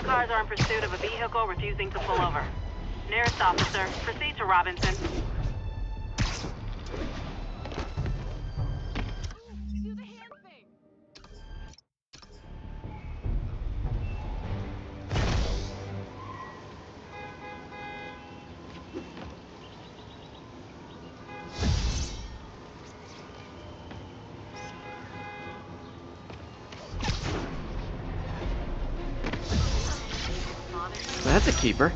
cars are in pursuit of a vehicle refusing to pull over. Nearest officer, proceed to Robinson. Do the hand thing. That's a keeper.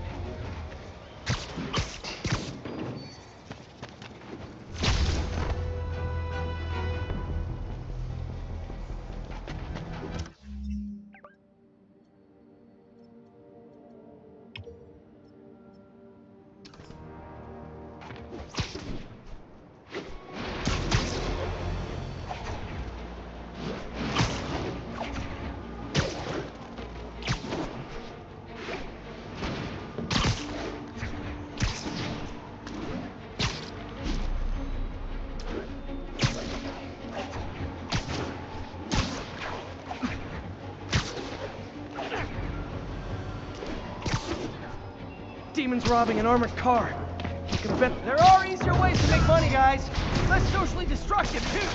Demon's robbing an armored car. You can bet there are easier ways to make money, guys. Less socially destructive, too.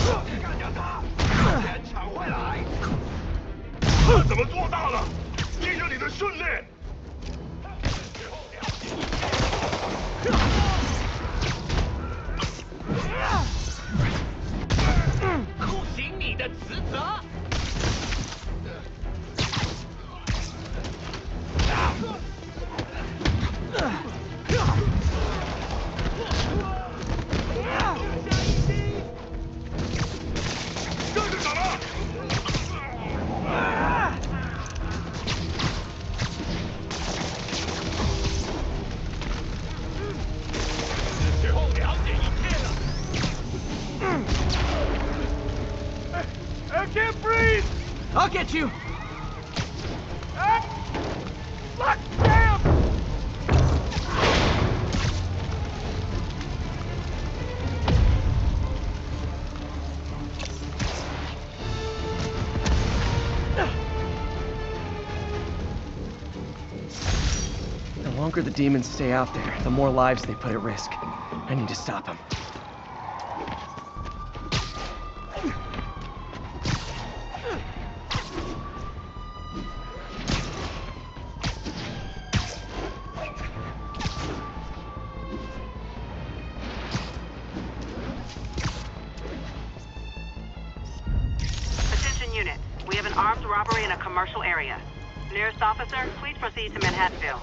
他怎么做到了？依着你的训练。 履行你的职责。 跟着打了！最后了解一切了。I can't breathe. I'll get you. Lock down. The longer the demons stay out there, the more lives they put at risk. I need to stop them. Attention unit. We have an armed robbery in a commercial area. Nearest officer, please proceed to Manhattanville.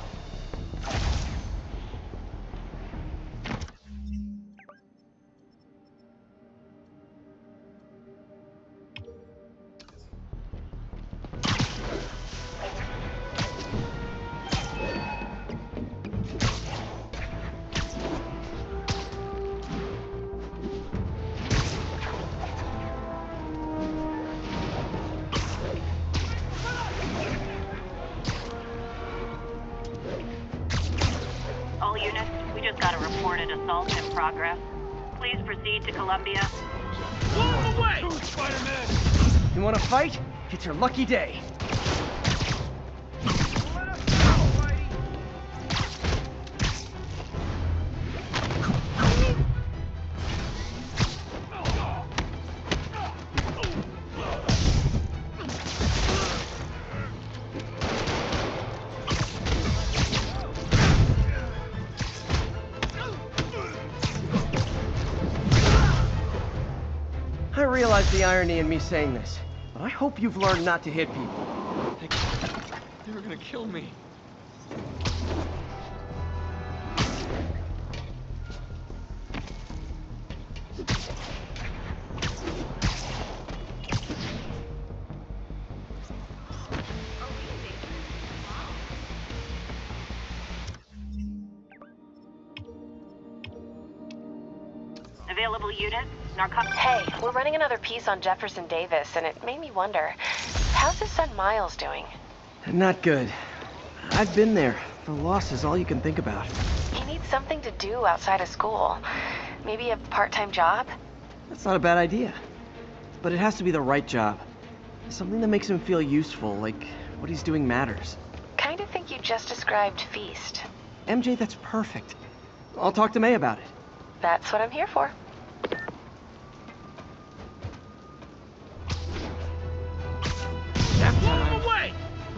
All units, we just got a reported assault in progress. Please proceed to Columbia. Blow him away! Spider-Man. You want to fight? It's your lucky day. Let us go, Whitey. I realize the irony in me saying this, but I hope you've learned not to hit people. They were gonna kill me. Available units, narcotics. Hey, we're running another piece on Jefferson Davis, and it made me wonder, how's his son Miles doing? Not good. I've been there. The loss is all you can think about. He needs something to do outside of school. Maybe a part-time job? That's not a bad idea. But it has to be the right job. Something that makes him feel useful, like what he's doing matters. Kinda think you just described Feast. MJ, that's perfect. I'll talk to May about it. That's what I'm here for. One away!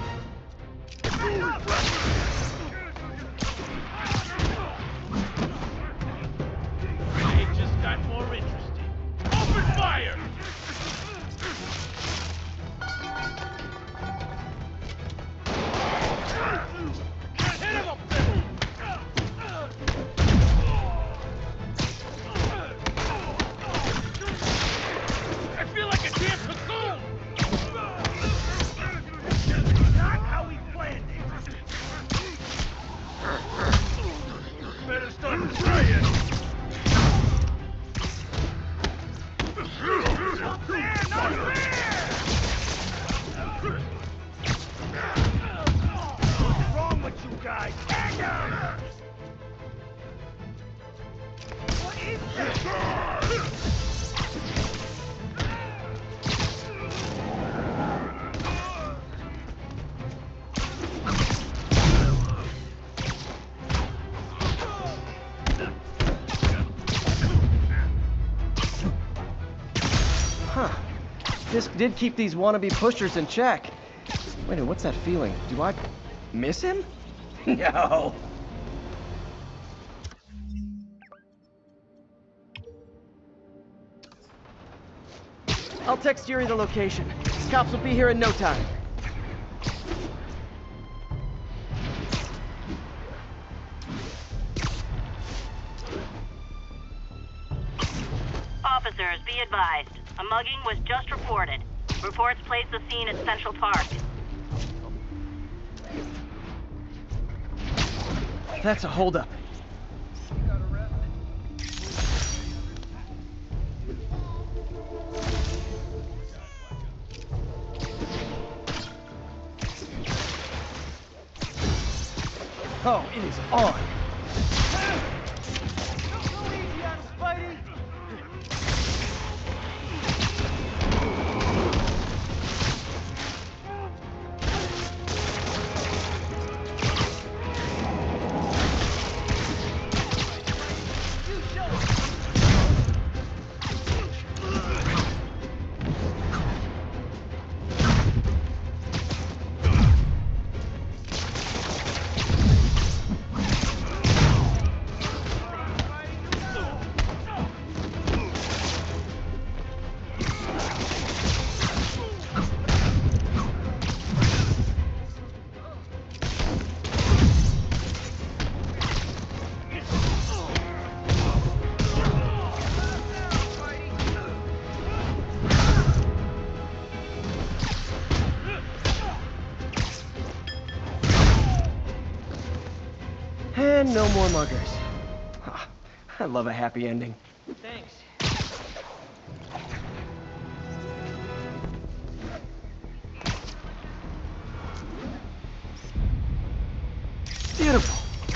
It just got more interesting. Open fire! Hit him up there! I feel like a damn cocoon! Not how we planned it. Better start trying. Not fair! Not fair! What's wrong with you guys? Stand down! What is this? Huh. Fisk did keep these wannabe pushers in check. Wait a minute, what's that feeling? Do I miss him? No. I'll text Yuri the location. These cops will be here in no time. Officers, be advised. A mugging was just reported. Reports place the scene at Central Park. That's a holdup. Oh, it is on. And no more muggers. Ah, I love a happy ending. Thanks. Beautiful.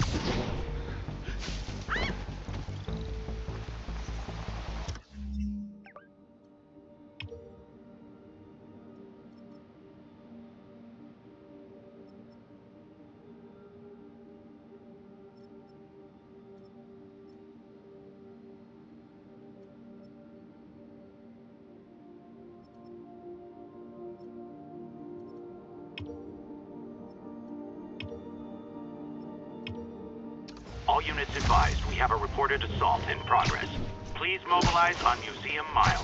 All units advised, we have a reported assault in progress. Please mobilize on Museum Mile.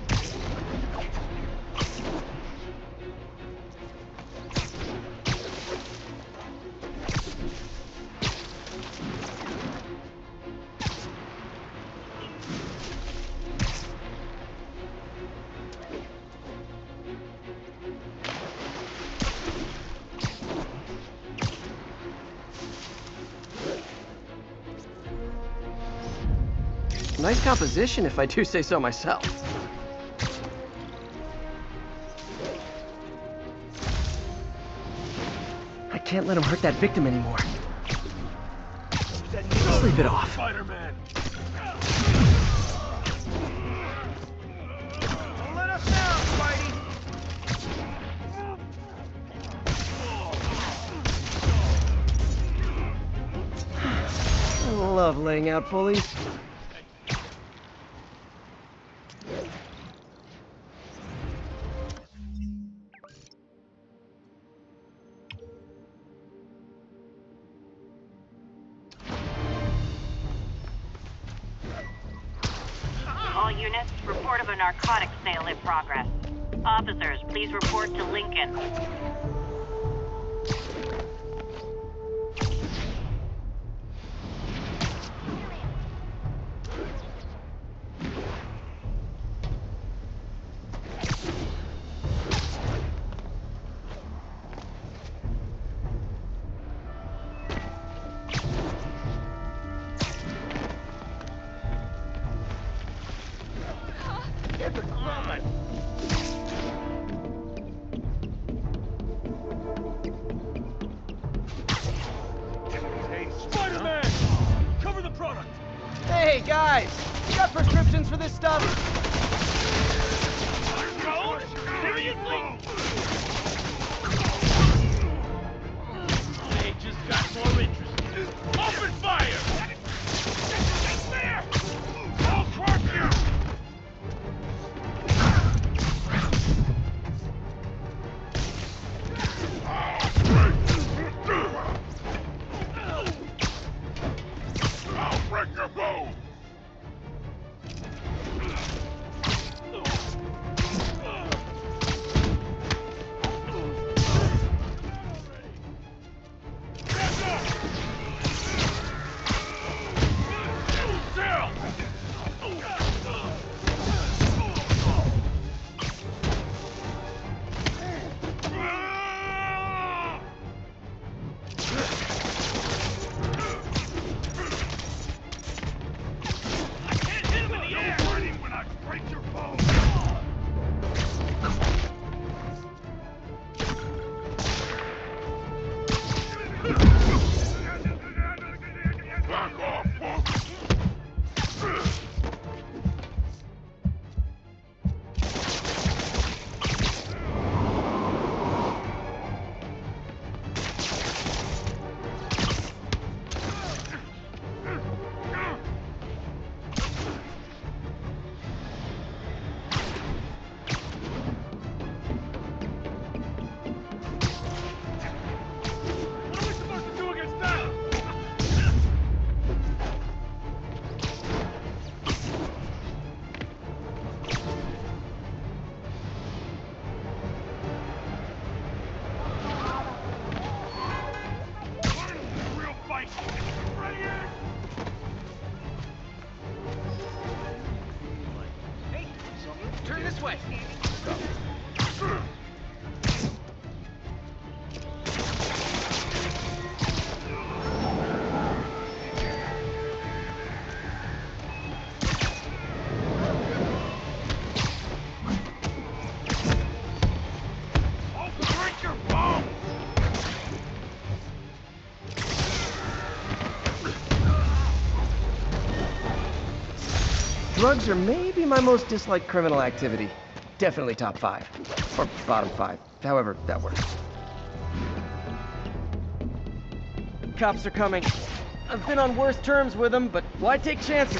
Nice composition, if I do say so myself. I can't let him hurt that victim anymore. Sleep it off. Spider-Man. Don't let us down, Spidey! love laying out pulleys. All units, report of a narcotics sale in progress. Officers, please report to Lincoln. Spider-Man! Cover the product! Hey, guys! You got prescriptions for this stuff? Drone? Seriously? They just got more interesting. Open fire! It's there! I'll crush you! I'll break your bone! Turn this way. Drugs are maybe my most disliked criminal activity. Definitely top 5. Or bottom 5. However that works. Cops are coming. I've been on worse terms with them, but why take chances?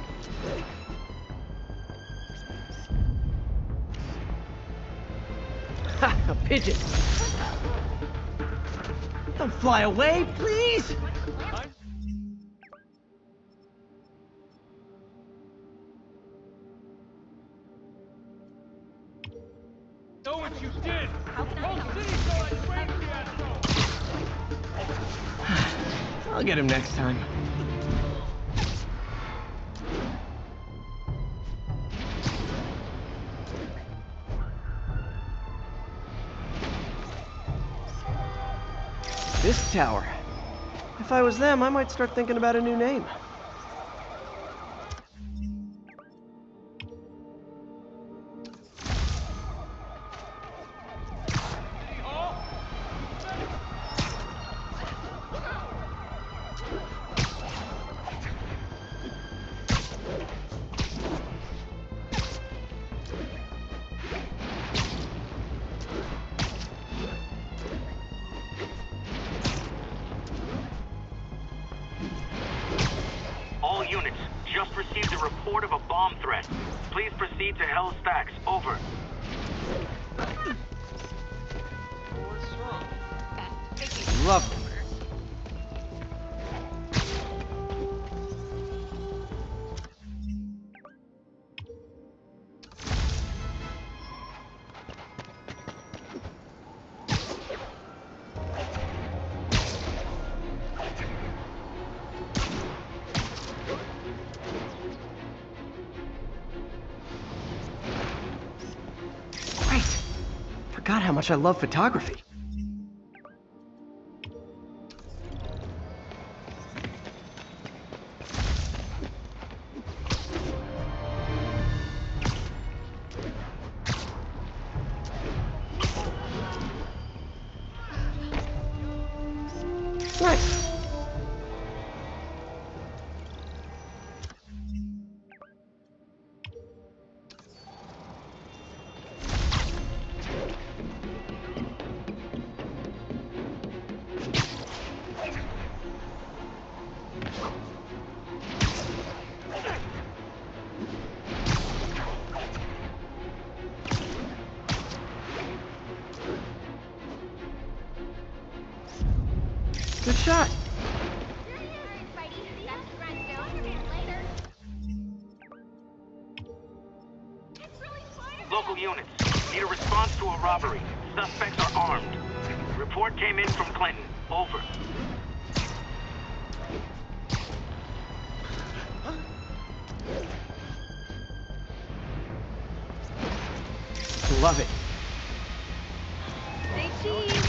Ha! A pigeon! Don't fly away, please! Know what you did! Whole city saw that crazy asshole! I'll get him next time. This tower. If I was them, I might start thinking about a new name. report of a bomb threat. Please proceed to Hell's Stacks. Over. What's wrong? Lovely. Great. Forgot how much I love photography. Nice. Good shot. Local units, need a response to a robbery. Suspects are armed. Report came in from Clinton. Over. Love it. Stay cheap.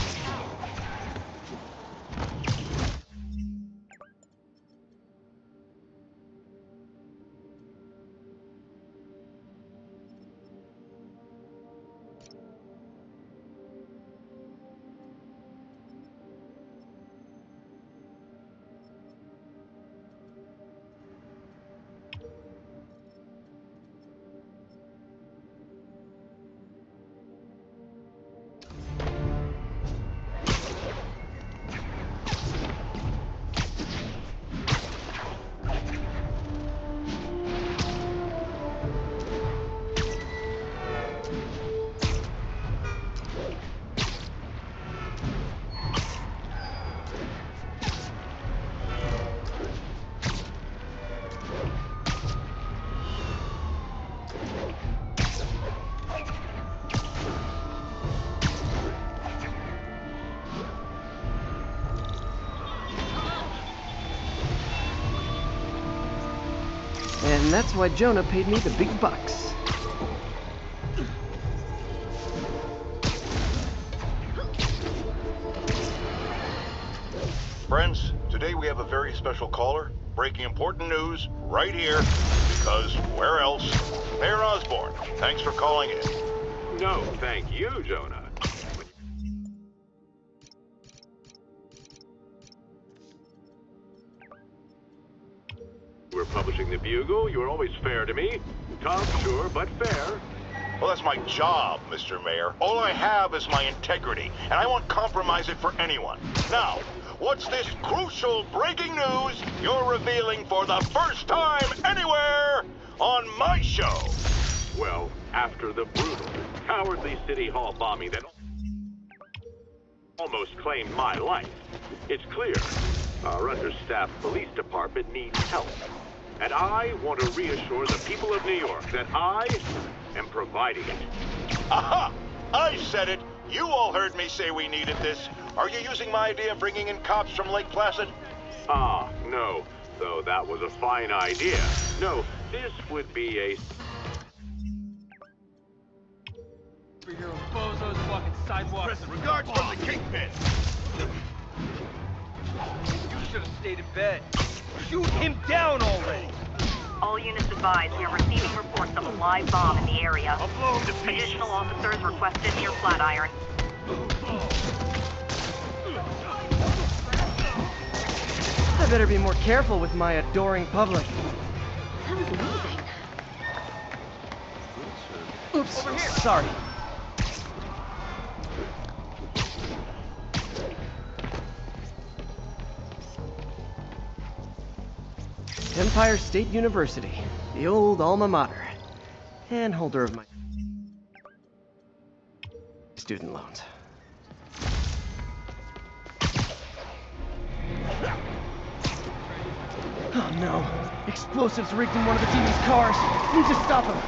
And that's why Jonah paid me the big bucks. Friends, today we have a very special caller, breaking important news right here, because where else? Mayor Osborne, thanks for calling in. No, thank you, Jonah. We're publishing the Bugle. You were always fair to me. Tough, sure, but fair. Well, that's my job, Mr. Mayor. All I have is my integrity, and I won't compromise it for anyone. Now, what's this crucial breaking news you're revealing for the first time anywhere on my show? Well, after the brutal, cowardly City Hall bombing that almost claimed my life, it's clear our understaffed police department needs help. And I want to reassure the people of New York that I am providing it. Aha! I said it! You all heard me say we needed this. Are you using my idea of bringing in cops from Lake Placid? Ah, no. Though that was a fine idea. No, this would be a... Superhero bozos walking sidewalks. Regards from the Kingpin! You should have stayed in bed. Shoot him down already! All units advised, we are receiving reports of a live bomb in the area. I'll blow him to pieces. Additional officers requested near Flatiron. I better be more careful with my adoring public. That was amazing. Oops, sorry. Empire State University. The old alma mater. And holder of my student loans. Oh no. Explosives rigged in one of the demon's cars. Need to stop him.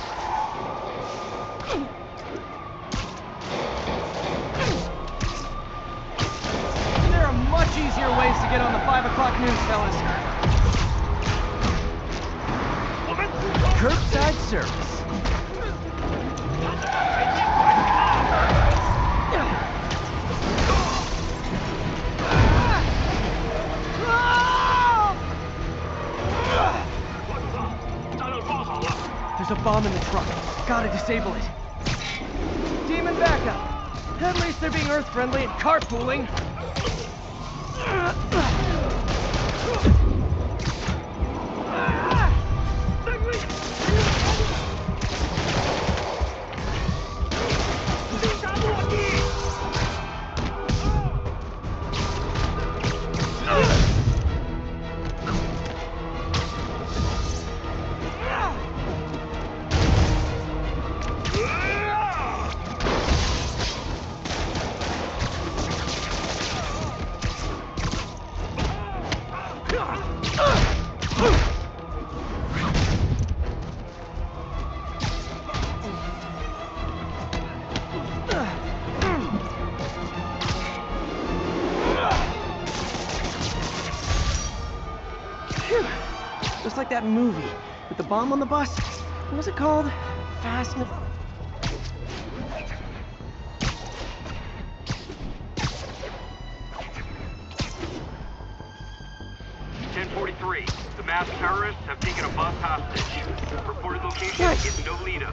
There are much easier ways to get on the 5 o'clock news, fellas. Curbside service. There's a bomb in the truck. Gotta disable it. Demon backup. At least they're being Earth-friendly and carpooling. Just like that movie with the bomb on the bus. What was it called? Fast and... 1043. The masked terrorists have taken a bus hostage. Reported location is Nolita.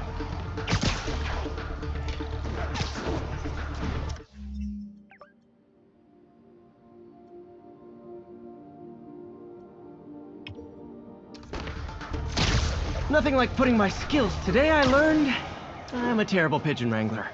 Nothing like putting my skills. Today I learned I'm a terrible pigeon wrangler.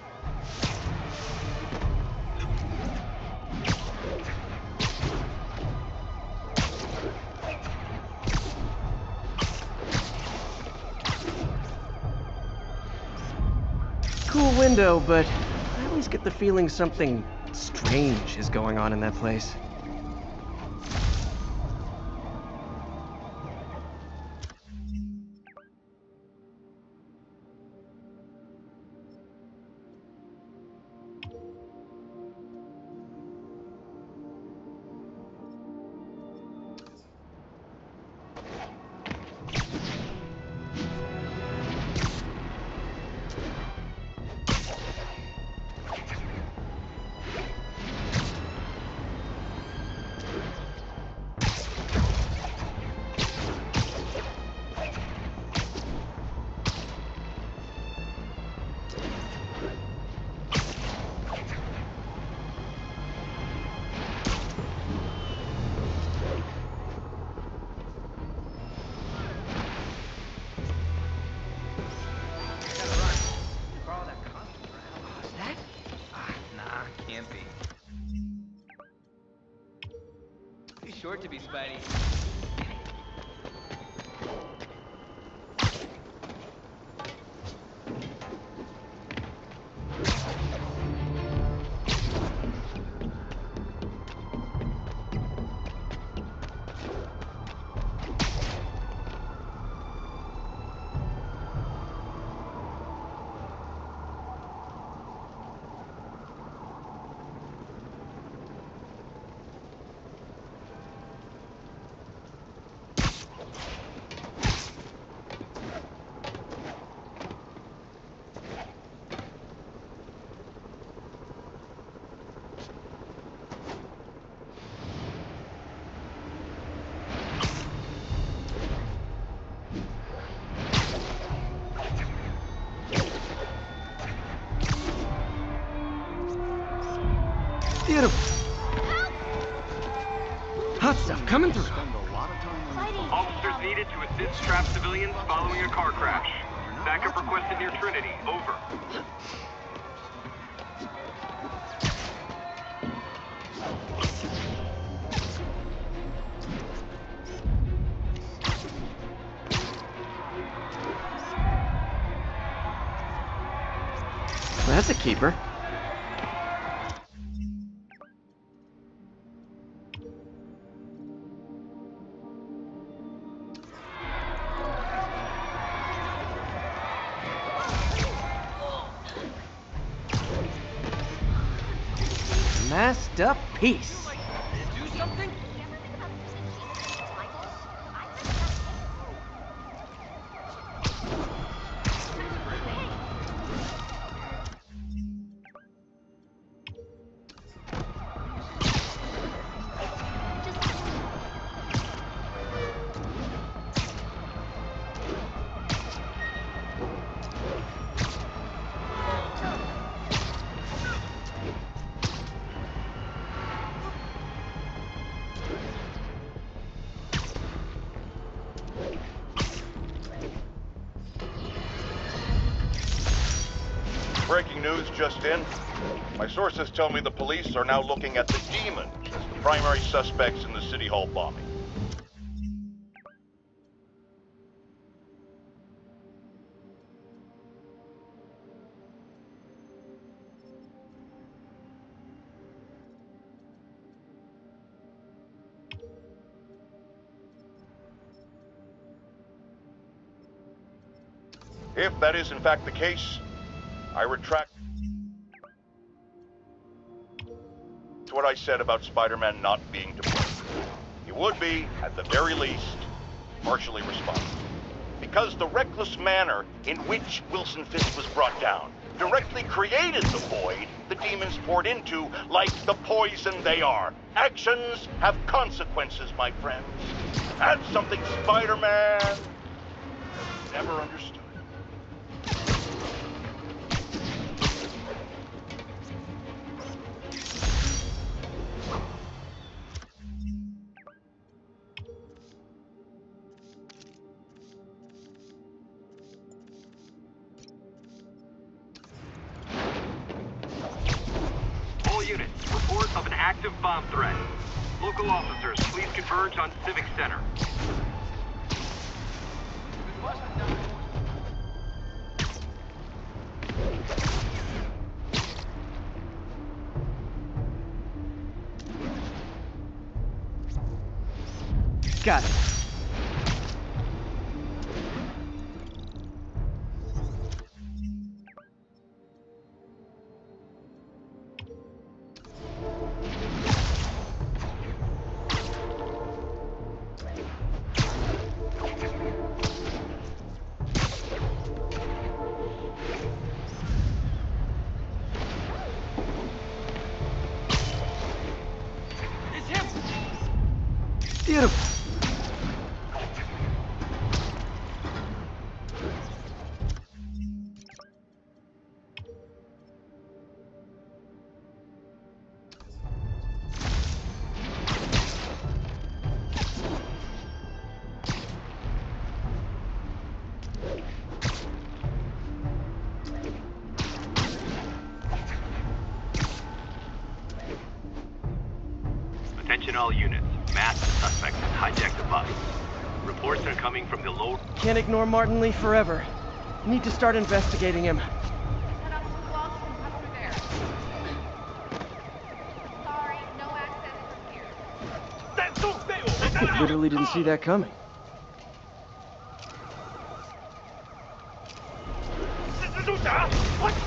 Cool window, but I always get the feeling something strange is going on in that place. Short to be Spidey. Beautiful. Hot stuff coming through. Officers needed to assist trapped civilians following a car crash. Backup requested near Trinity. Over. That's a keeper. Masterpiece. Do something? Breaking news just in. My sources tell me the police are now looking at the demons as the primary suspects in the City Hall bombing. If that is in fact the case, I retract what I said about Spider-Man not being to blame. He would be, at the very least, partially responsible. Because the reckless manner in which Wilson Fisk was brought down directly created the void the demons poured into, like the poison they are. Actions have consequences, my friends. That's something Spider-Man has never understood. All units, report of an active bomb threat. Local officers, please converge on Civic Center. Got it. It's him! Beautiful. Attention all units. Masked suspect has hijacked the bus. Reports are coming from the low... Can't ignore Martin Lee forever. Need to start investigating him. Head up to the wall and cut through there. Sorry, no access from here. I literally didn't see that coming. What?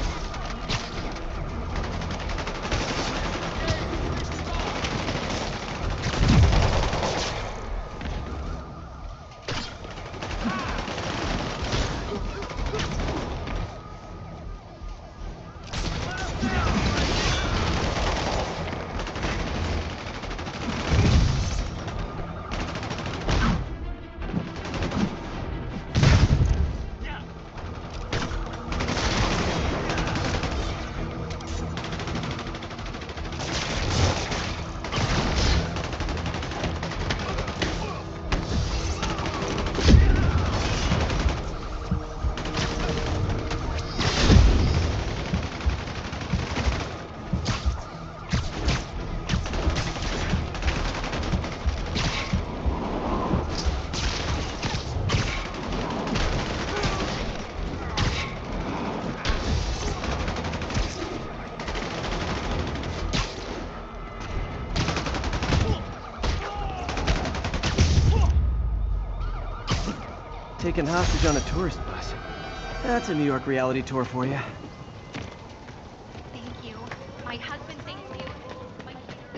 taken hostage on a tourist bus. That's a New York reality tour for you. Thank you. My husband thanks you. My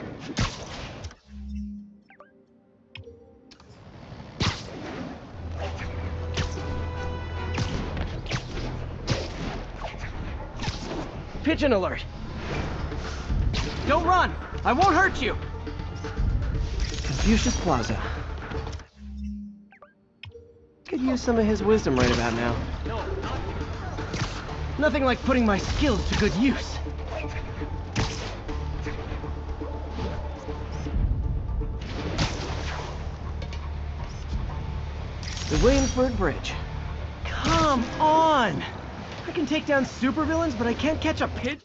Pigeon alert! Don't run! I won't hurt you! Confucius Plaza. Could use some of his wisdom right about now. Nothing like putting my skills to good use. The Williamsburg Bridge. Come on! I can take down supervillains, but I can't catch a pigeon.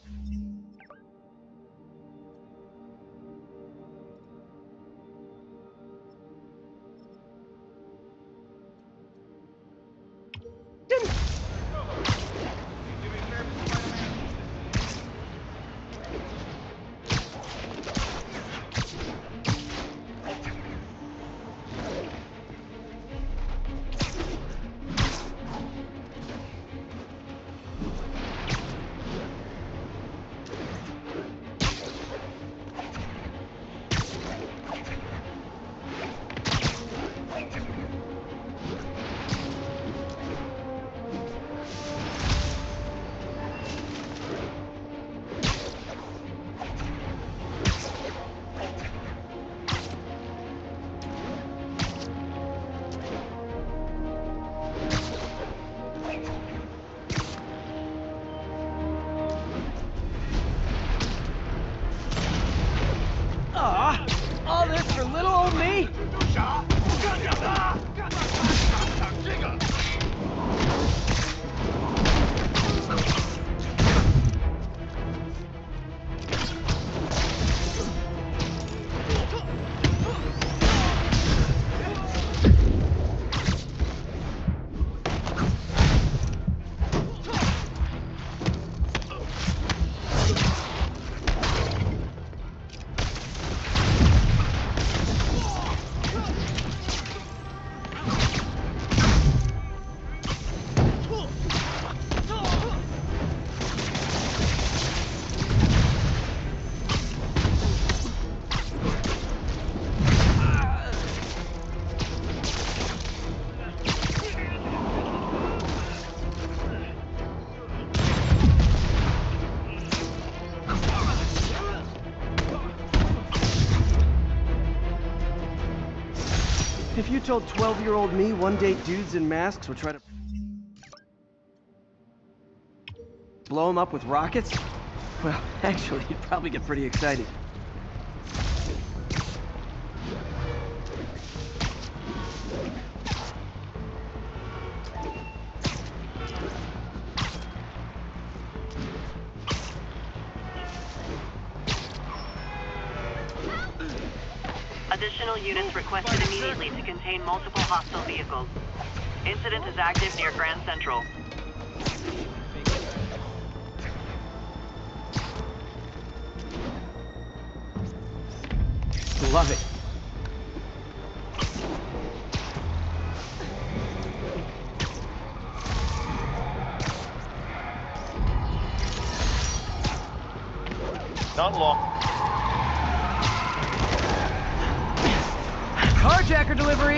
All this for little old me? If you told 12-year-old me one day dudes in masks would try to blow them up with rockets, well, actually, you'd probably get pretty excited. Additional units requested immediately to contain multiple hostile vehicles. Incident is active near Grand Central. Love it. Not long. Carjacker delivery!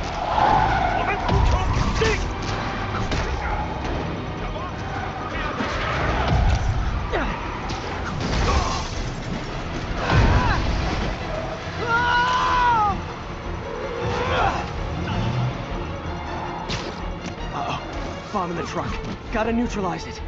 Uh-oh. Bomb in the truck. Gotta neutralize it.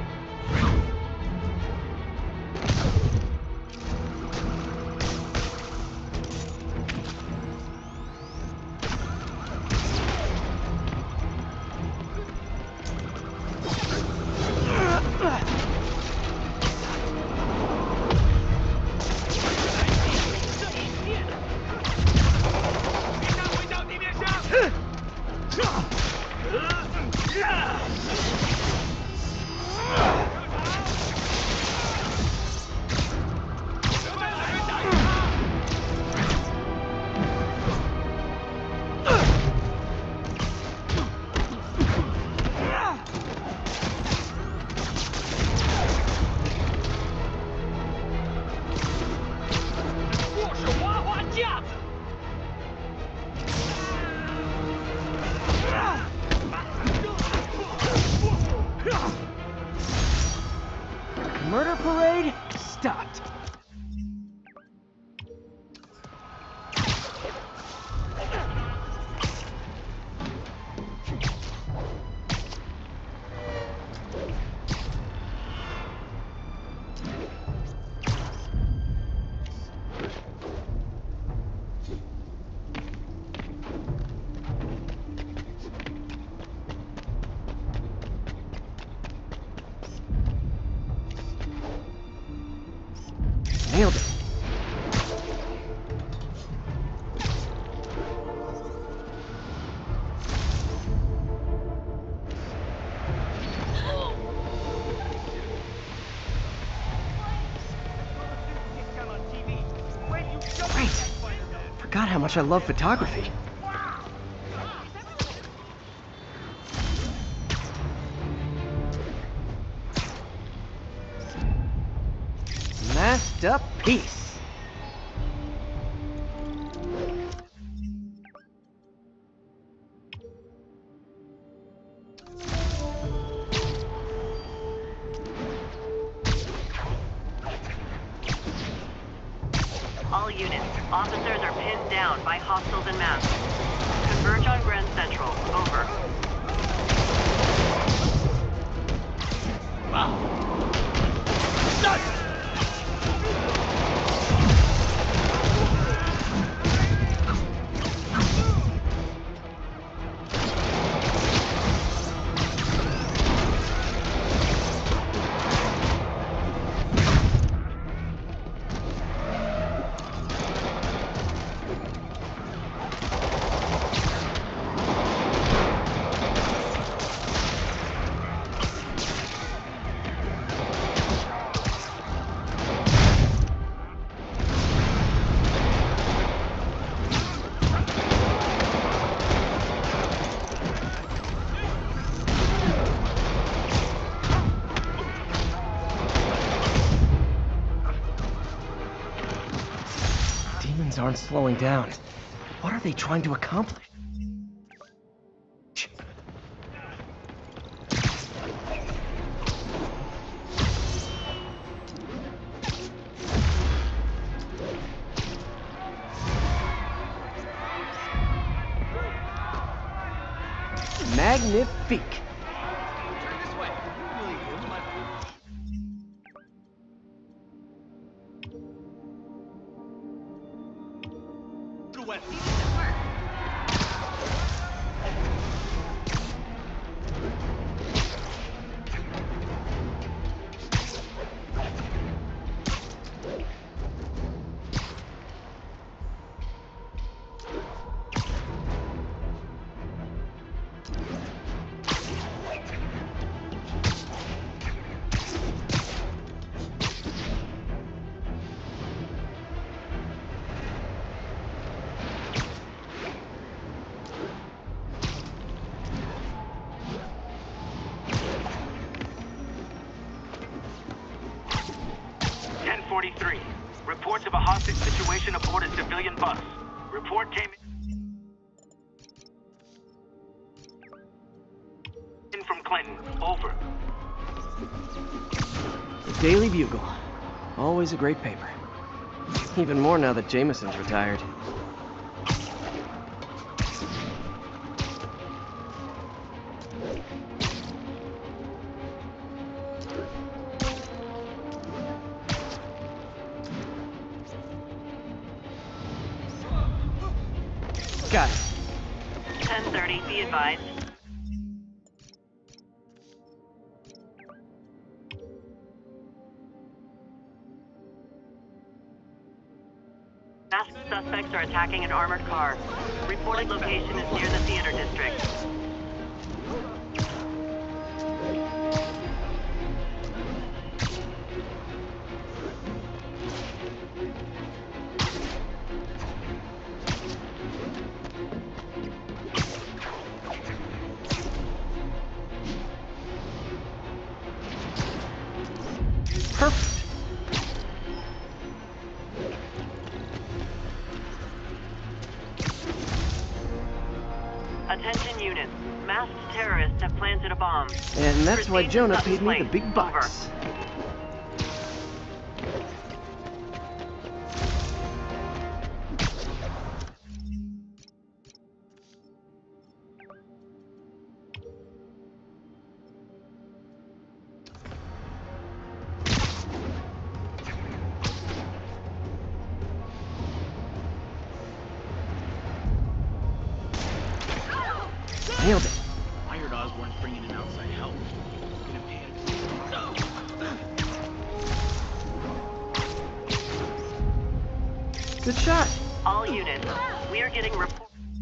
Nailed it. Great. Forgot how much I love photography. Masterpiece. All units, officers are pinned down by hostiles en masse. Converge on Grand Central. Over. Demons aren't slowing down. What are they trying to accomplish? Magnifique. Reports of a hostage situation aboard a civilian bus. Report came in from Clinton. Over. The Daily Bugle. Always a great paper. Even more now that Jameson's retired. Got it. 10:30, be advised. Masked suspects are attacking an armored car. Reported location is near the theater district. Perfect. Attention units. Masked terrorists have planted a bomb. And that's why Proceed to Jonah Sutton's paid me the place. big bucks. Nailed it. I heard Osborne's bringing in outside help. Gonna pay him. Good shot. All units, we are getting reports.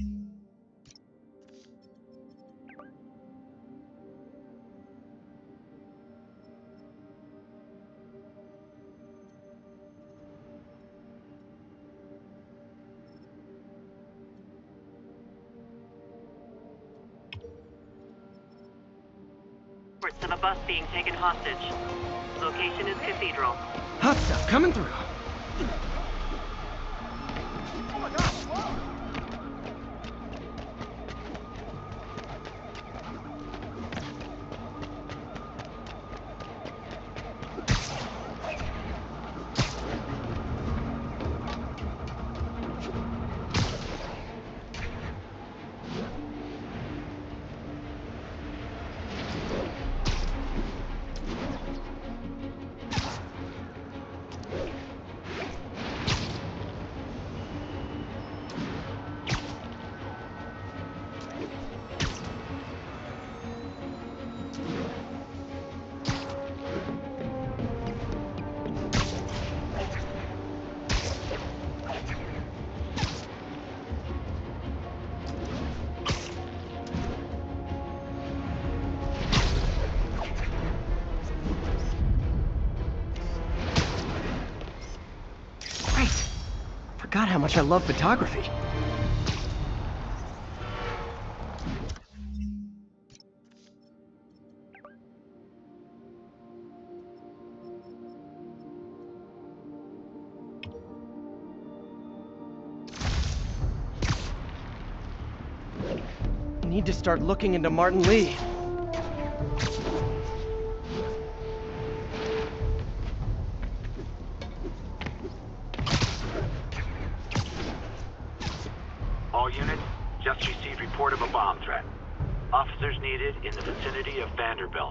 Of a bus being taken hostage. Location is Cathedral. Hot stuff coming through. Forgot how much I love photography. Need to start looking into Martin Lee. All units, just received report of a bomb threat. Officers needed in the vicinity of Vanderbilt.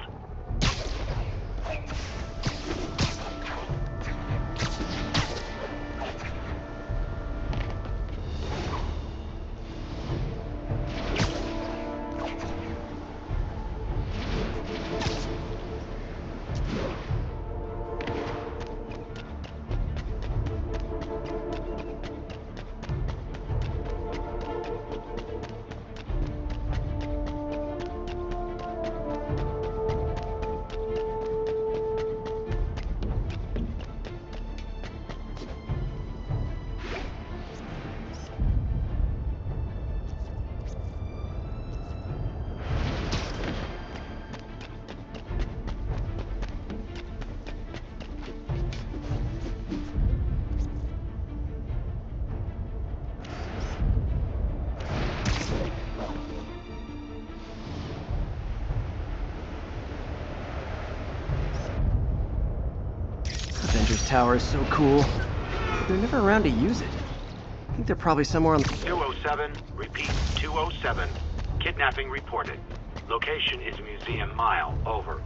Tower is so cool. They're never around to use it. I think they're probably somewhere on the... 207, repeat, 207. Kidnapping reported. Location is Museum Mile, over.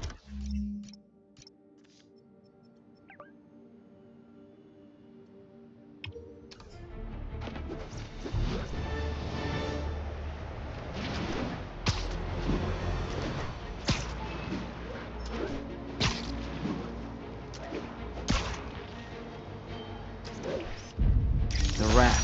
The raft.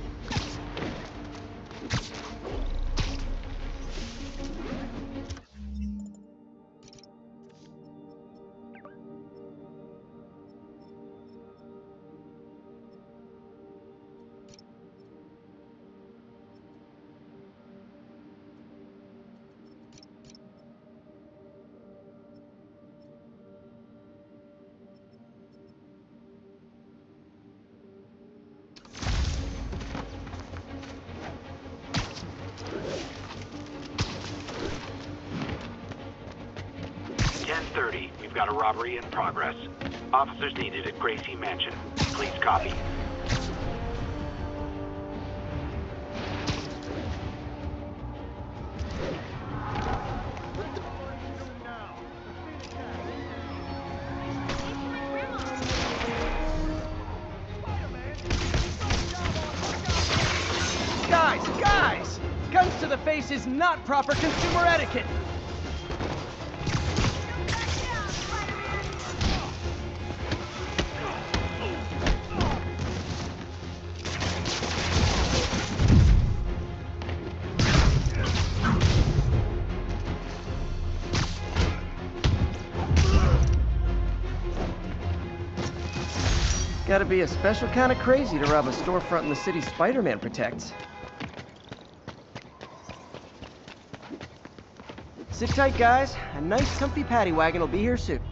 We've got a robbery in progress. Officers needed at Gracie Mansion. Please copy. Guys! Guns to the face is not proper consumer etiquette! Gotta be a special kind of crazy to rob a storefront in the city Spider-Man protects. Sit tight, guys. A nice comfy paddy wagon will be here soon.